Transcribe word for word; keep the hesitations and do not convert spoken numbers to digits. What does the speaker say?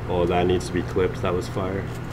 Oh, that needs to be clipped. That was fire.